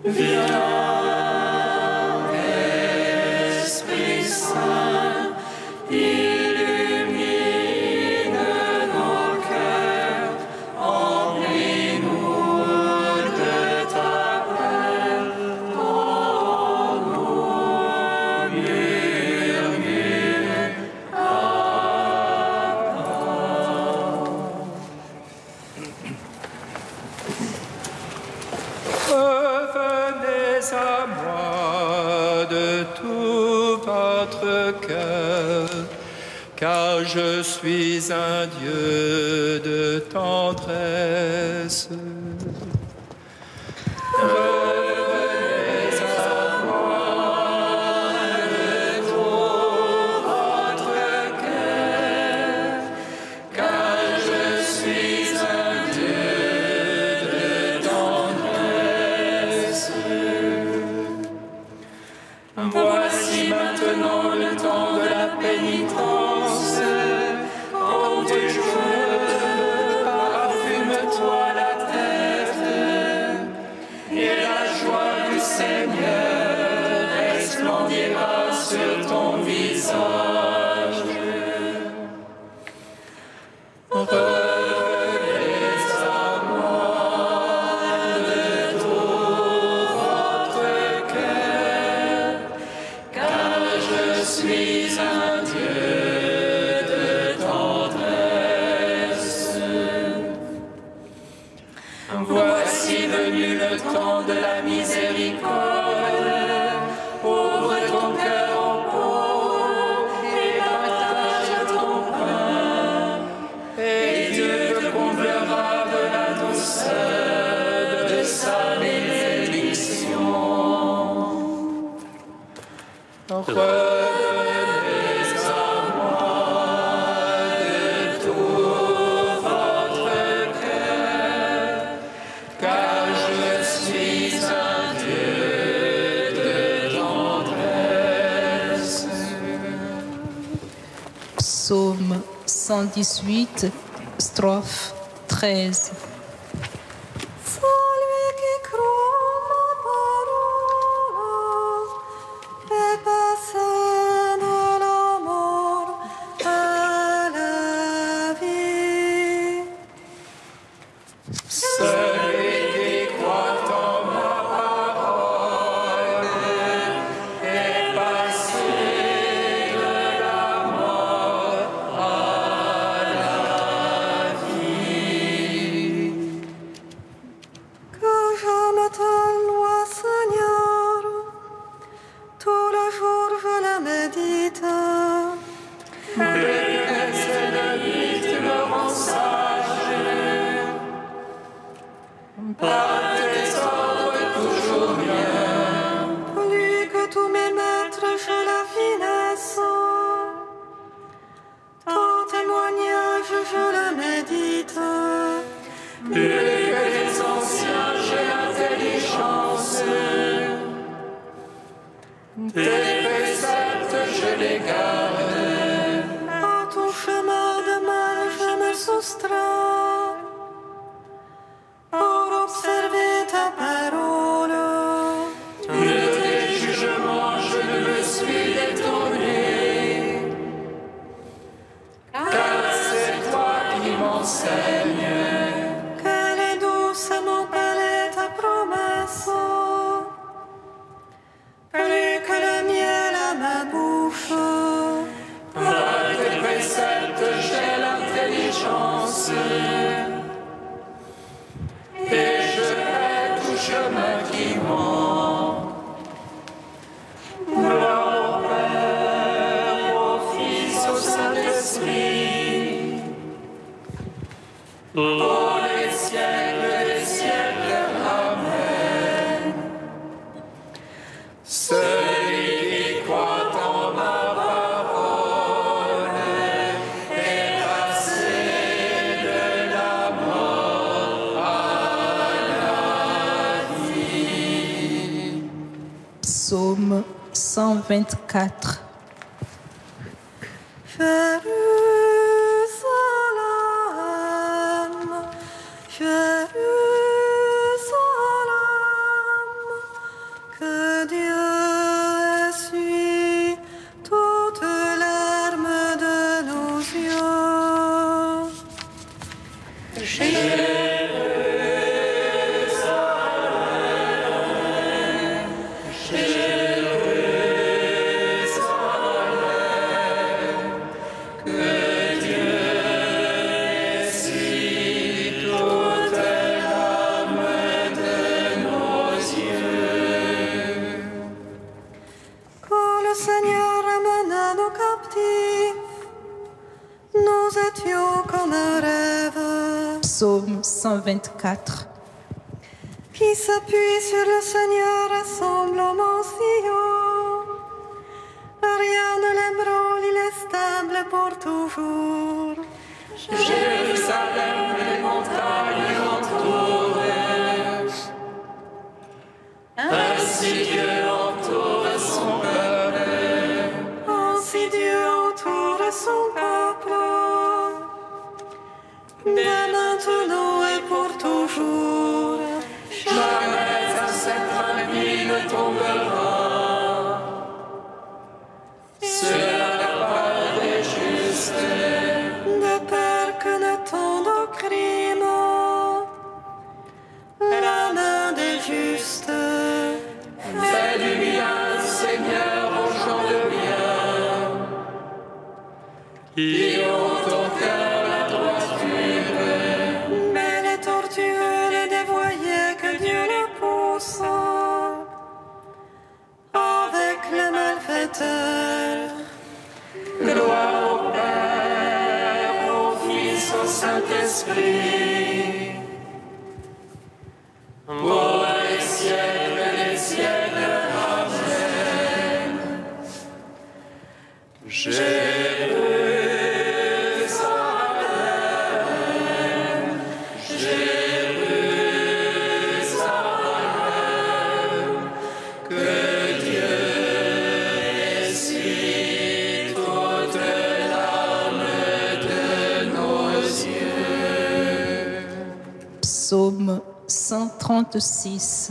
Car je suis un Dieu de tendresse. Revenez à moi de tout votre cœur, car je suis un Dieu de tendresse. Voici maintenant le temps de la pénitence. Sur ton visage, revenez à moi de tout votre cœur, car je suis un Dieu de tendresse. Voici venu le temps de la miséricorde. Revenez à moi de tout votre cœur, car je suis un Dieu de tendresse. Psaume 118, strophe 13. Psaume 124. Jérusalem, Jérusalem, Psaume 124. Qui s'appuie sur le Seigneur assemble en Sion. Rien ne l'ébranle, il est stable pour toujours. Jérusalem, les montagnes l'entourent. Ainsi Dieu entoure son peuple. Ainsi Dieu entoure son peuple. Dès maintenant et pour toujours. Jamais à cette famille ne tombera. C'est la part des justes. De peur que ne tombe au crime. La main des justes. Fais du bien, Seigneur, aux gens de bien. Qui ont au cœur la droiture. Mais les tortueux, les dévoyés, que Dieu les pousse. Avec les malfaiteurs. Gloire au Père, au Fils, au Saint-Esprit. Pour les siècles et les siècles. Amen. Jérusalem, Jérusalem, que Dieu excite toute l'âme de nos yeux. Psaume 136.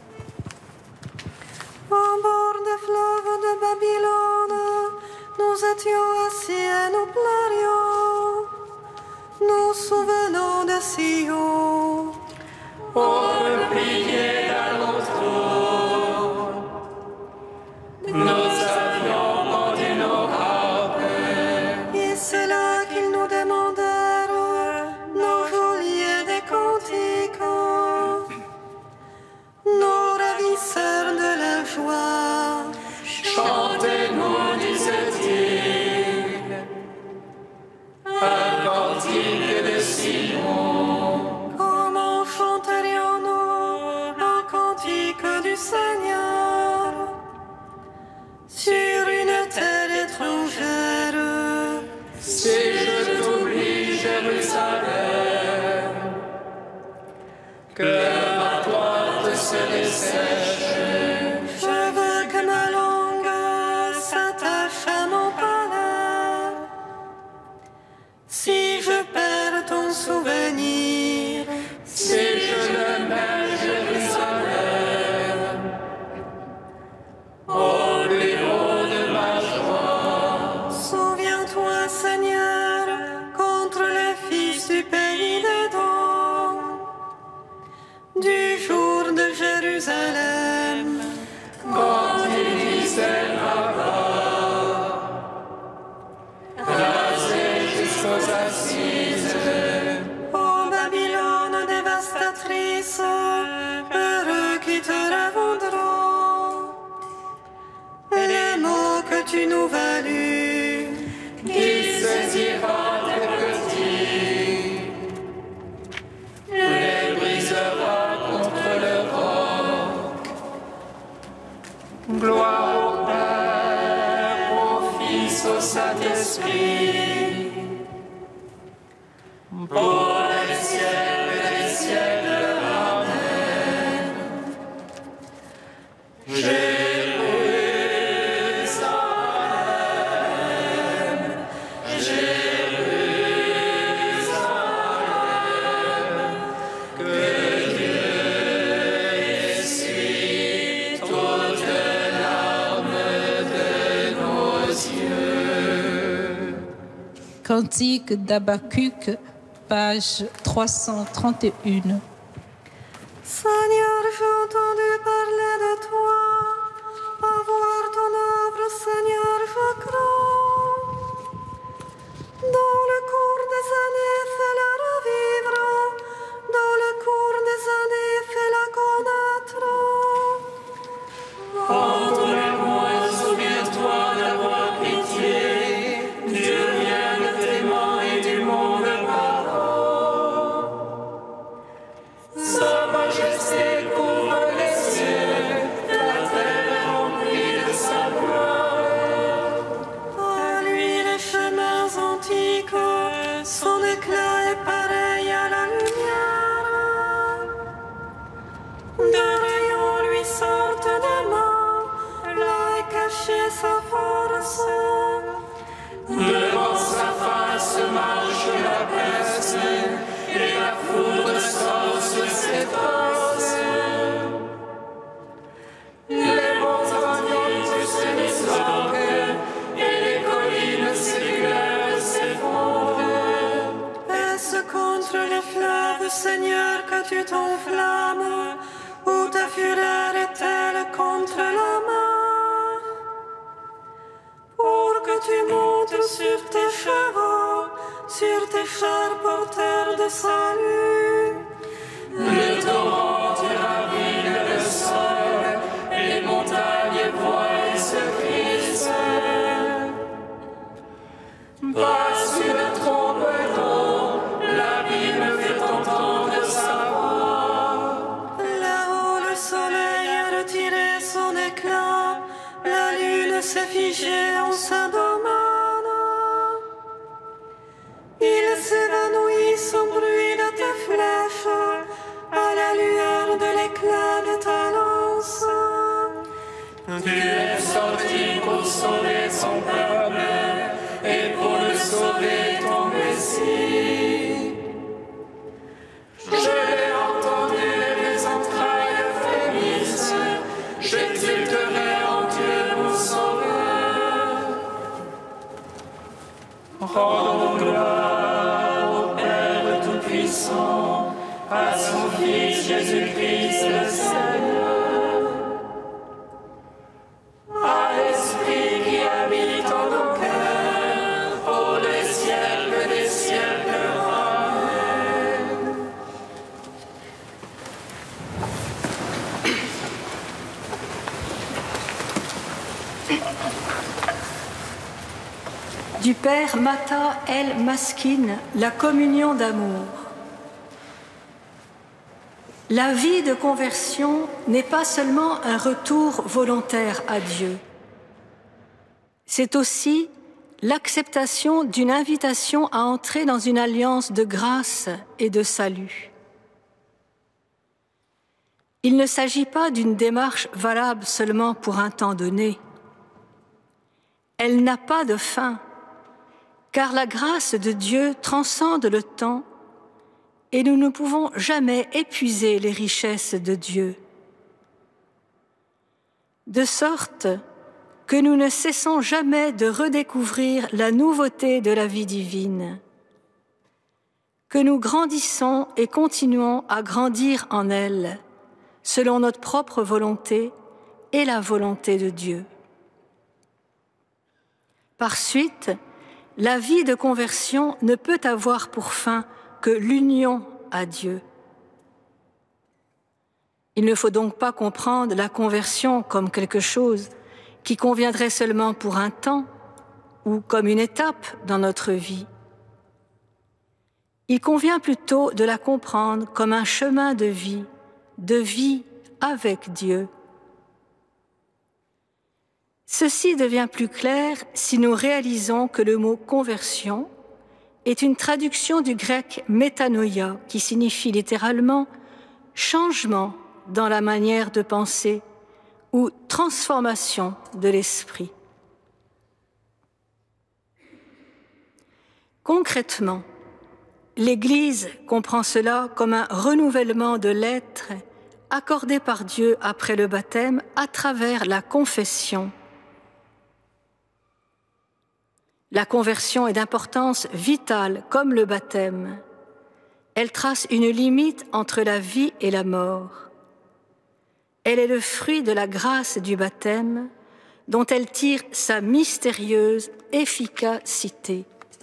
Au bord des fleuves de Babylone, nous étions assis et nous pleurions. Nous souvenons de Sion. Pour plier d'alentour, nous avions vendu nos harpes. Et c'est là qu'ils nous demandèrent nos geôliers des cantiques, nos ravisseurs de la joie. Chantez-nous, disait-il, un cantique de Sion. Comment chanterions-nous un cantique du Seigneur sur une terre étrangère? Si je t'oublie, Jérusalem, que ma droite se dessèche. Je veux que ma langue s'attache à mon palais. Si je perds ton souvenir, Si je ne mets Jérusalem au plus haut de ma joie, souviens-toi, Seigneur, contre les fils du pays d'Édom, du jour de Jérusalem. quand il disait là-bas, rasé jusqu'aux assises, Ô Babylone dévastatrice, heureux qui te revendront. Et les mots que tu nous valus, qui saisira tes petits, les brisera contre le roc. Gloire au Père, au Fils, au Saint-Esprit, pour les siècles et les siècles. Amen. Jérusalem, Jérusalem, que Dieu excite toute l'âme de nos yeux. Cantique d'Habakkuk, page 331. Seigneur, j'ai entendu parler de toi. À voir ton œuvre, Seigneur, je crois. Dans le cours des années, fais-la revivre. Dans le cours des années, fais-la connaître. Pardonne-moi, souviens-toi d'avoir pitié. Dieu vient de témoin et du monde pardon. Sa majesté couvre les cieux, la terre est remplie de sa gloire. À lui les chemins antiques, son éclat est pareil à la lumière. De rayons lui sortent des mains, là est cachée sa force. Devant sa face marche la peste, et la foudre sort sur ses traces. Les montagnes poussent les orques, et les collines séculaires s'effondrent. Est-ce contre le fleuve, Seigneur, que tu t'enflammes, ou ta fureur est-elle contre la mer? Pour que tu montes sur tes chevaux, sur tes chars porteurs de salut. Le torrent ravine le sol, et les montagnes voient et se crissent. Bas sur le trompe d'eau, l'abîme fait entendre sa voix. Là-haut, le soleil a retiré son éclat, la lune s'est figée en sa domaine. Il s'évanouit sans bruit de tes flèches, à la lueur de l'éclat de ta lance. Tu es sorti pour sauver son peuple, et pour le sauver ton Messie. Je l'ai entendu et mes entrailles frémissent, j'exulterai en Dieu mon sauveur. Rendons gloire au Père Tout-Puissant, à son Fils Jésus-Christ le Seigneur, à l'Esprit qui habite en nos cœurs, pour les siècles des siècles. Amen. Du Père Mata El Maskin, la communion d'amour. La vie de conversion n'est pas seulement un retour volontaire à Dieu. C'est aussi l'acceptation d'une invitation à entrer dans une alliance de grâce et de salut. Il ne s'agit pas d'une démarche valable seulement pour un temps donné. Elle n'a pas de fin, car la grâce de Dieu transcende le temps et nous ne pouvons jamais épuiser les richesses de Dieu. De sorte que nous ne cessons jamais de redécouvrir la nouveauté de la vie divine, que nous grandissons et continuons à grandir en elle, selon notre propre volonté et la volonté de Dieu. Par suite, la vie de conversion ne peut avoir pour fin que l'union à Dieu. Il ne faut donc pas comprendre la conversion comme quelque chose qui conviendrait seulement pour un temps ou comme une étape dans notre vie. Il convient plutôt de la comprendre comme un chemin de vie avec Dieu. Ceci devient plus clair si nous réalisons que le mot « conversion » est une traduction du grec « métanoïa » qui signifie littéralement « changement dans la manière de penser » ou « transformation de l'esprit ». Concrètement, l'Église comprend cela comme un renouvellement de l'être accordé par Dieu après le baptême à travers la confession. La conversion est d'importance vitale comme le baptême, Elle trace une limite entre la vie et la mort. Elle est le fruit de la grâce du baptême, dont elle tire sa mystérieuse efficacité.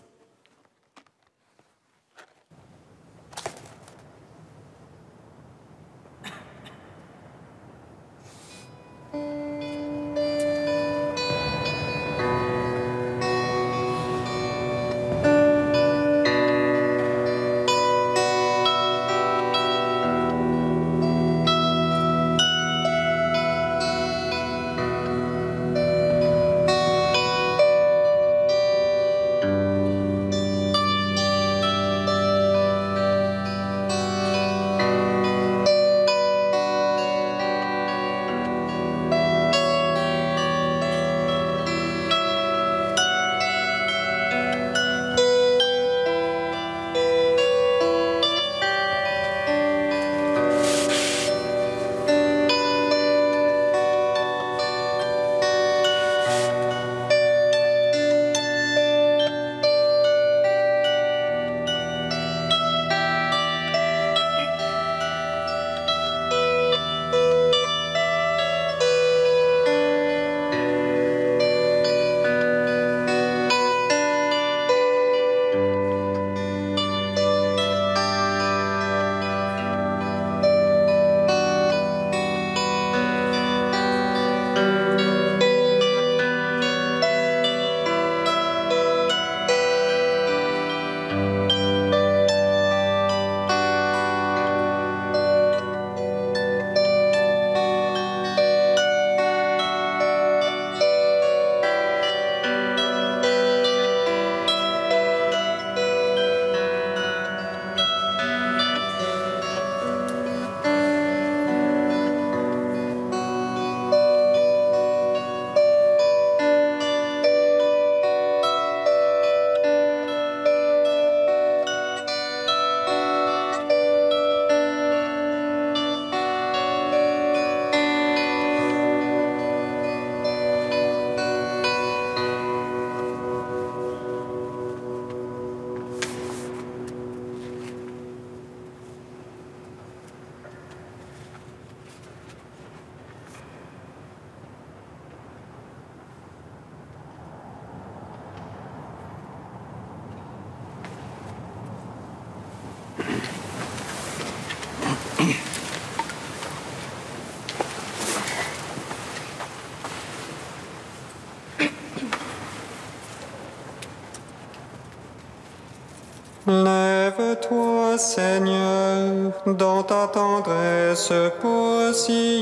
Lève-toi, Seigneur, dans ta tendresse pour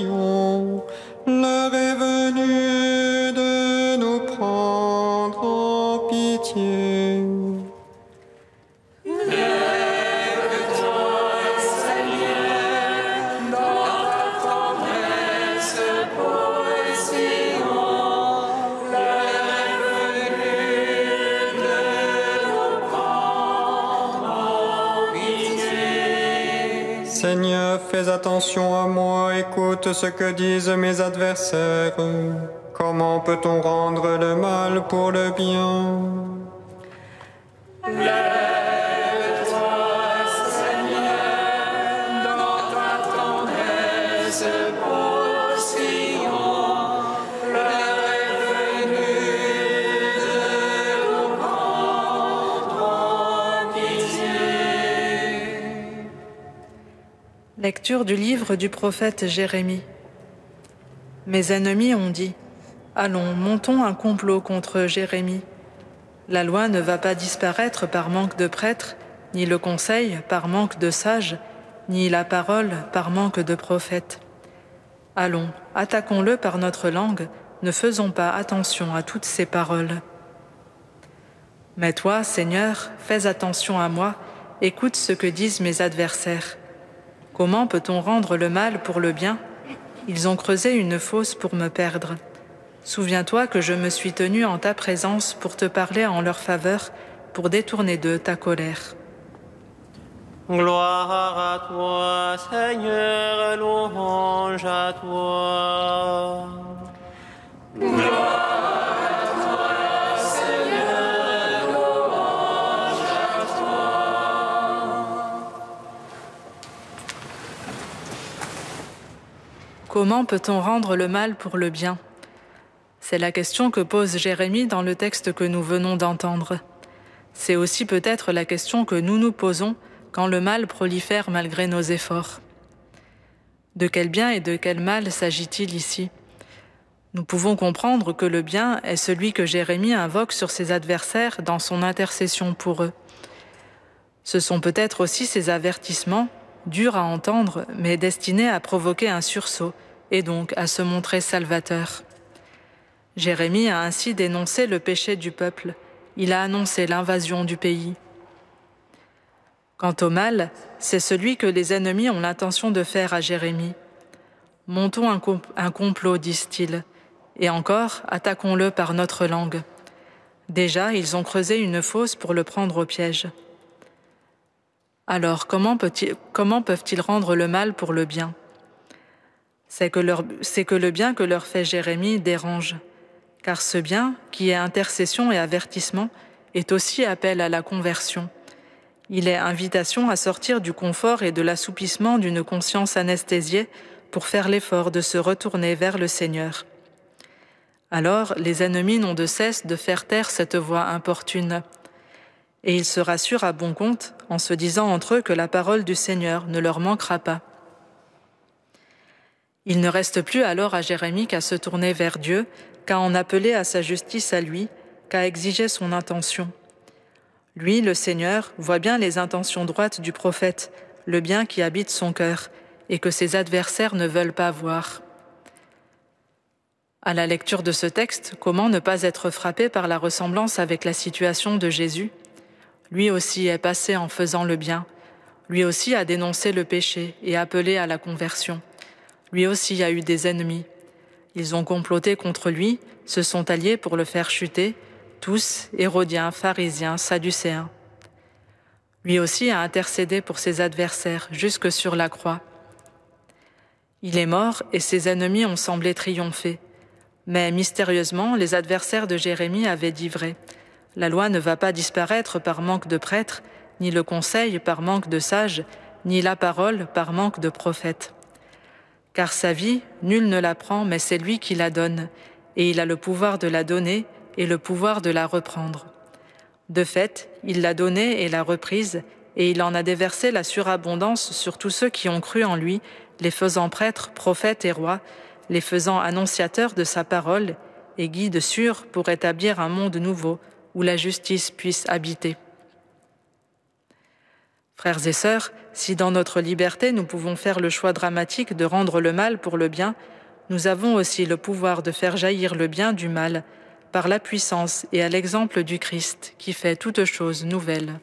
Sion. L'heure est venue de nous prendre en pitié. Seigneur, fais attention à moi, écoute ce que disent mes adversaires. Comment peut-on rendre le mal pour le bien? Lève-toi, Seigneur, dans ta tendresse pour Sion. L'heure est venue de nous prendre en pitié. Lecture du livre du prophète Jérémie. Mes ennemis ont dit : allons, montons un complot contre Jérémie. La loi ne va pas disparaître par manque de prêtres, ni le conseil par manque de sages, ni la parole par manque de prophètes. Allons, attaquons-le par notre langue, ne faisons pas attention à toutes ces paroles. Mais toi, Seigneur, fais attention à moi, écoute ce que disent mes adversaires. Comment peut-on rendre le mal pour le bien? Ils ont creusé une fosse pour me perdre. Souviens-toi que je me suis tenu en ta présence pour te parler en leur faveur, pour détourner d'eux ta colère. Gloire à toi, Seigneur, louange à toi. Gloire à toi, Seigneur, louange à toi. Comment peut-on rendre le mal pour le bien? C'est la question que pose Jérémie dans le texte que nous venons d'entendre. C'est aussi peut-être la question que nous nous posons quand le mal prolifère malgré nos efforts. De quel bien et de quel mal s'agit-il ici? Nous pouvons comprendre que le bien est celui que Jérémie invoque sur ses adversaires dans son intercession pour eux. Ce sont peut-être aussi ces avertissements, durs à entendre, mais destinés à provoquer un sursaut et donc à se montrer salvateur. Jérémie a ainsi dénoncé le péché du peuple. Il a annoncé l'invasion du pays. Quant au mal, c'est celui que les ennemis ont l'intention de faire à Jérémie. Montons un complot, disent-ils, et encore, attaquons-le par notre langue. Déjà, ils ont creusé une fosse pour le prendre au piège. Alors, comment peuvent-ils rendre le mal pour le bien? C'est que le bien que leur fait Jérémie dérange, car ce bien, qui est intercession et avertissement, est aussi appel à la conversion. Il est invitation à sortir du confort et de l'assoupissement d'une conscience anesthésiée pour faire l'effort de se retourner vers le Seigneur. Alors, les ennemis n'ont de cesse de faire taire cette voix importune. Et ils se rassurent à bon compte en se disant entre eux que la parole du Seigneur ne leur manquera pas. Il ne reste plus alors à Jérémie qu'à se tourner vers Dieu, qu'à en appeler à sa justice à lui, qu'à exiger son intention. Lui, le Seigneur, voit bien les intentions droites du prophète, le bien qui habite son cœur, et que ses adversaires ne veulent pas voir. À la lecture de ce texte, comment ne pas être frappé par la ressemblance avec la situation de Jésus? Lui aussi est passé en faisant le bien. Lui aussi a dénoncé le péché et appelé à la conversion. Lui aussi a eu des ennemis. Ils ont comploté contre lui, se sont alliés pour le faire chuter, tous, Hérodiens, pharisiens, sadducéens. Lui aussi a intercédé pour ses adversaires jusque sur la croix. Il est mort et ses ennemis ont semblé triompher. Mais mystérieusement, les adversaires de Jérémie avaient dit vrai. La loi ne va pas disparaître par manque de prêtres, ni le conseil par manque de sages, ni la parole par manque de prophètes. Car sa vie, nul ne la prend, mais c'est lui qui la donne, et il a le pouvoir de la donner et le pouvoir de la reprendre. De fait, il l'a donnée et l'a reprise, et il en a déversé la surabondance sur tous ceux qui ont cru en lui, les faisant prêtres, prophètes et rois, les faisant annonciateurs de sa parole et guides sûrs pour établir un monde nouveau où la justice puisse habiter. Frères et sœurs, si dans notre liberté nous pouvons faire le choix dramatique de rendre le mal pour le bien, nous avons aussi le pouvoir de faire jaillir le bien du mal par la puissance et à l'exemple du Christ qui fait toutes choses nouvelles.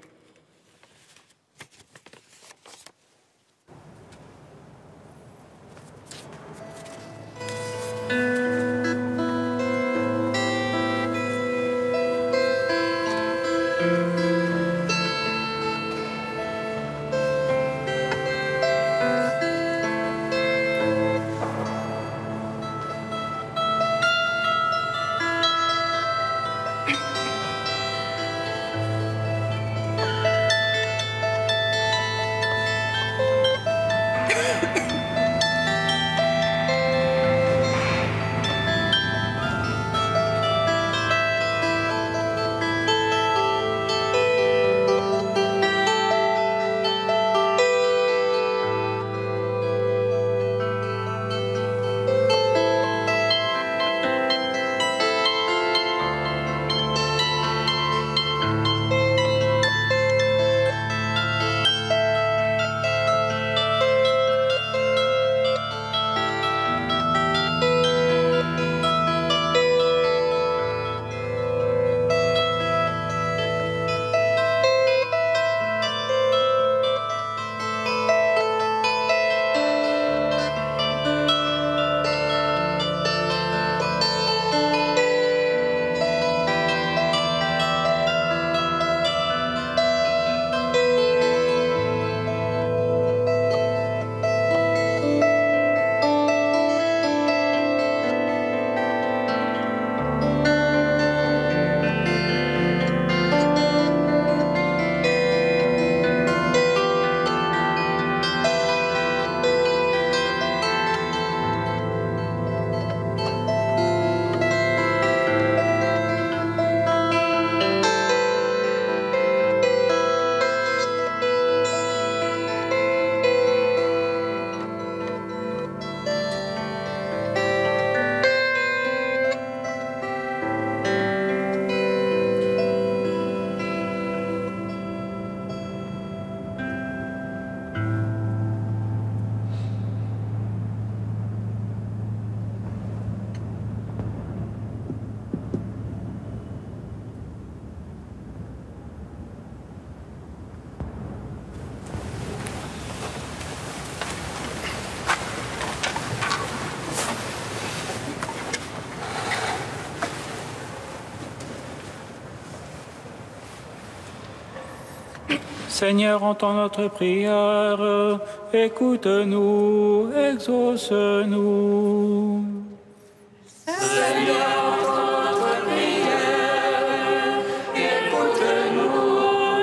Seigneur, entends notre prière, écoute-nous, exauce-nous. Seigneur, entends notre prière, écoute-nous,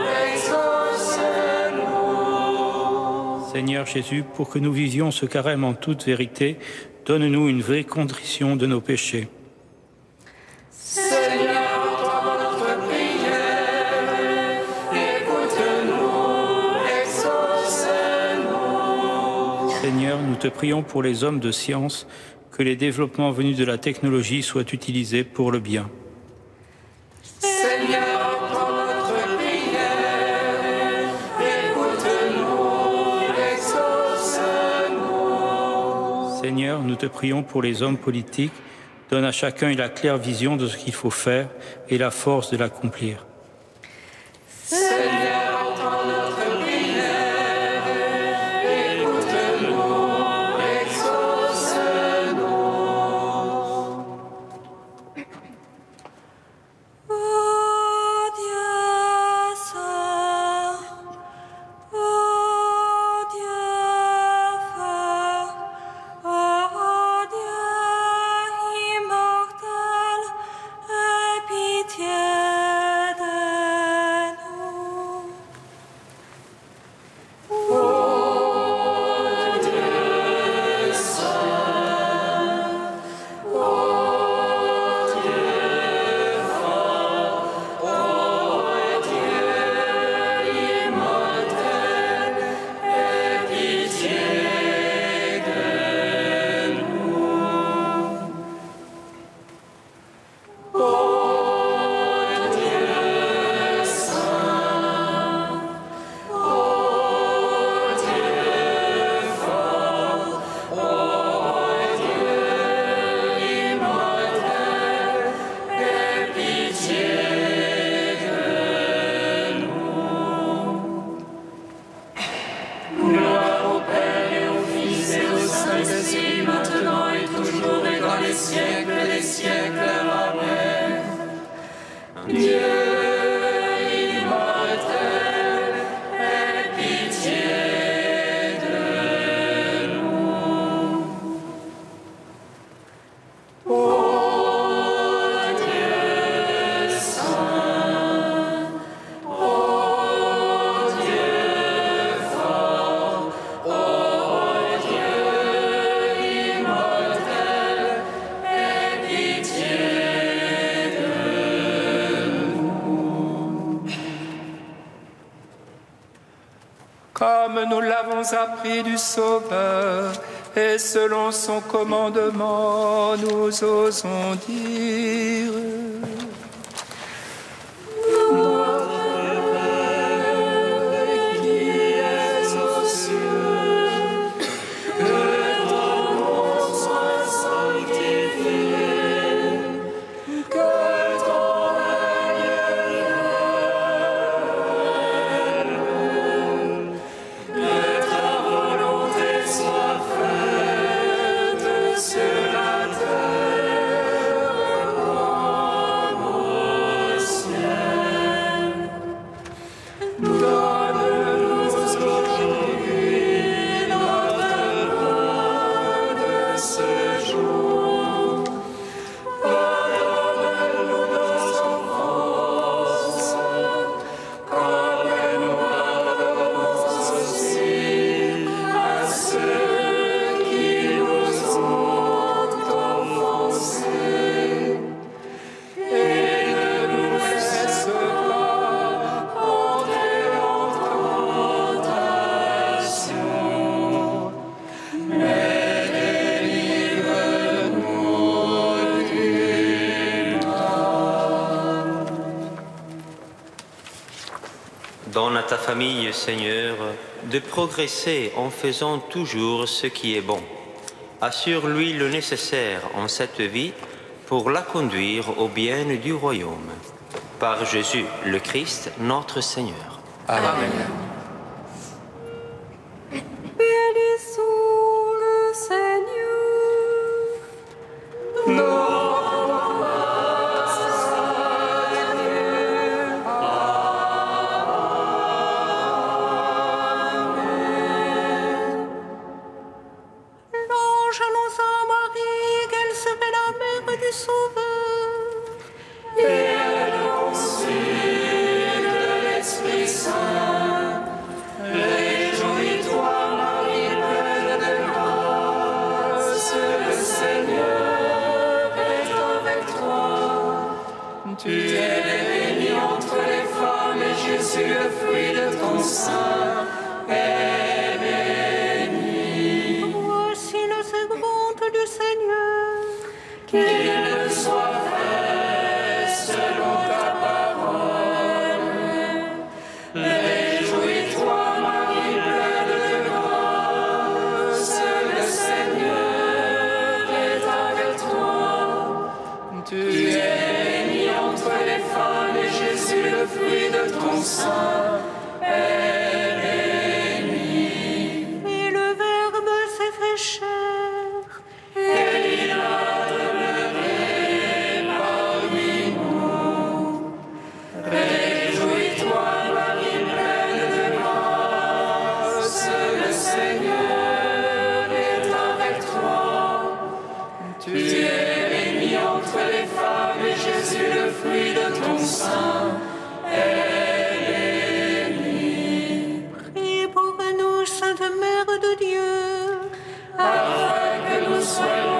exauce-nous. Seigneur Jésus, pour que nous vivions ce carême en toute vérité, donne-nous une vraie contrition de nos péchés. Seigneur, entends notre prière, écoute-nous, exauce-nous. Seigneur, nous te prions pour les hommes de science, que les développements venus de la technologie soient utilisés pour le bien. Seigneur, entends notre prière, écoute-nous, exauce-nous. Seigneur, nous te prions pour les hommes politiques, donne à chacun la claire vision de ce qu'il faut faire et la force de l'accomplir. Seigneur, entends notre prière, écoute-nous, exauce-nous. Ô Dieu saint, ô Dieu fort, ô Dieu immortel, aie pitié de nous. Gloire au Père et au Fils et au Saint-Esprit, maintenant et toujours et dans les siècles des siècles. Amen. Dieu immortel, aie pitié de nous. Ô Dieu saint, ô Dieu fort, ô Dieu immortel, aie pitié de nous. Comme nous l'avons appris du Sauveur, et selon son commandement, nous osons dire: Qui es aux cieux, que ton nom soit sanctifié, que ton règne vienne, que ta volonté soit faite sur la terre comme au ciel. Donne-nous aujourd'hui notre pain de ce jour. Pardonne-nous nos offenses, comme nous pardonnons aussi à ceux qui nous ont offensés. Et ne nous laisse pas entrer en tentation, mais délivre-nous du mal. Donne à ta famille, Seigneur, de progresser en faisant toujours ce qui est bon. Assure-lui le nécessaire en cette vie pour la conduire au bien du royaume. Par Jésus le Christ, notre Seigneur. Amen. Bénissons le Seigneur. Sauveur. Et elle conçut de l'Esprit Saint. Réjouis-toi, Marie, pleine de grâce, le Seigneur est avec toi. Tu es bénie entre les femmes, et Jésus, le fruit de ton sein, est béni. Voici la servante du Seigneur. Qu'il me soit fait selon ta parole. Réjouis-toi, Marie, pleine de grâce, le Seigneur est avec toi. Tu es bénie entre les femmes, et Jésus, le fruit de ton sein, est béni. Et le Verbe s'est fait chair. Et il a demeuré parmi nous. Réjouis-toi, Marie, pleine de grâce, le Seigneur est avec toi. Tu es bénie entre les femmes, et Jésus, le fruit de ton sein, est béni. Prie pour nous, Sainte Mère de Dieu, Afin que nous soyons